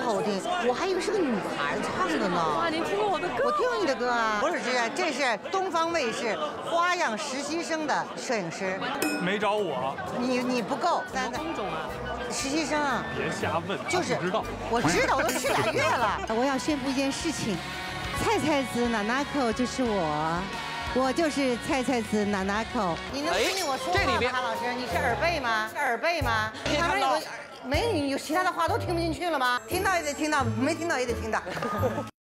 好听，我还以为是个女孩唱的呢。 哇，您听过我的歌？ 我听过你的歌啊。不是这是东方卫视花样实习生的摄影师。 没找我。 你不够。 工种啊？ 实习生啊。 别瞎问， 就是不知道。 我知道，我都去2月了。我要宣布一件事情，菜菜子娜娜口就是我。 我就是菜菜子娜娜口，你能听见我说话吗？韩老师，你是耳背吗？是耳背吗？你旁边有个美女，有其他的话都听不进去了吗？听到也得听到，没听到也得听到。